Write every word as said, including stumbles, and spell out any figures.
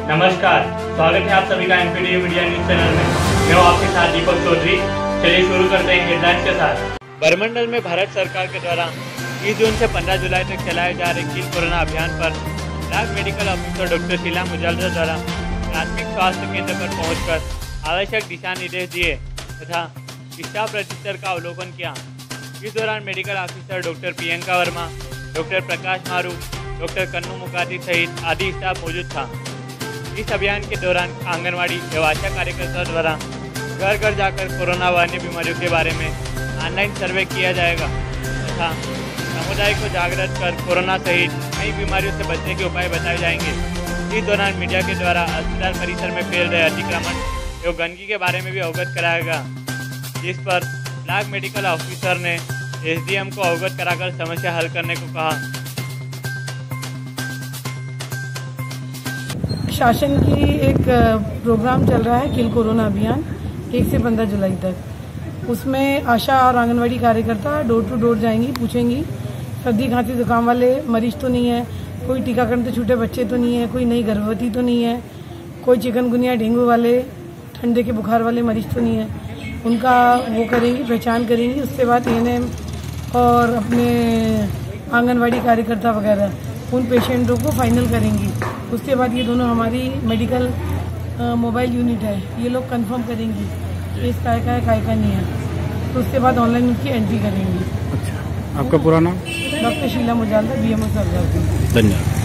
नमस्कार, स्वागत है आप सभी का एमपीडी मीडिया न्यूज चैनल में। मैं हूं आपके साथ दीपक चौधरी। चलिए शुरू करते हैं हेडलाइंस के साथ। बरमंडल में भारत सरकार के द्वारा तीस जून से पंद्रह जुलाई तक चलाए जा रहे किल कोरोना अभियान पर block medical officer doctor Sheela Mujalda द्वारा प्राथमिक स्वास्थ्य केंद्र पर पहुंचकर आवश्यक दिशा निर्देश दिए तथा स्टाफ रजिस्टर का अवलोकन किया। इस दौरान medical officer doctor Priyanka Verma, doctor Prakash Maru, doctor कन्नू मुखार्जी सहित आदि स्टाफ मौजूद था। इस अभियान के दौरान आंगनवाड़ी एवं आशा कार्यकर्ताओं द्वारा घर घर जाकर कोरोना व अन्य बीमारियों के बारे में ऑनलाइन सर्वे किया जाएगा तथा समुदाय को जागृत कर कोरोना सहित कई बीमारियों से बचने के उपाय बताए जाएंगे। इस दौरान मीडिया के द्वारा अस्पताल परिसर में फैल रहे अतिक्रमण एवं गंदगी के बारे में भी अवगत कराएगा, जिस पर ब्लॉक मेडिकल ऑफिसर ने एसडीएम को अवगत कराकर समस्या हल करने को कहा। शासन की एक प्रोग्राम चल रहा है किल कोरोना अभियान एक से पंद्रह जुलाई तक। उसमें आशा और आंगनवाड़ी कार्यकर्ता डोर टू डोर जाएंगी, पूछेंगी सर्दी खांसी जुकाम वाले मरीज तो नहीं है, कोई टीकाकरण से छूटे बच्चे तो नहीं है, कोई नई गर्भवती तो नहीं है, कोई चिकनगुनिया डेंगू वाले ठंडे के बुखार वाले मरीज तो नहीं है। उनका वो करेंगी, पहचान करेंगी। उसके बाद एएनएम और अपने आंगनवाड़ी कार्यकर्ता वगैरह उन पेशेंटों को फाइनल करेंगी। उसके बाद ये दोनों हमारी मेडिकल मोबाइल यूनिट है, ये लोग कंफर्म करेंगी केस काय का है काय का नहीं है। तो उसके बाद ऑनलाइन उसकी एंट्री करेंगी। अच्छा, आपका पूरा नाम? Doctor Sheela Mujalda, BMO Sardar. धन्यवाद।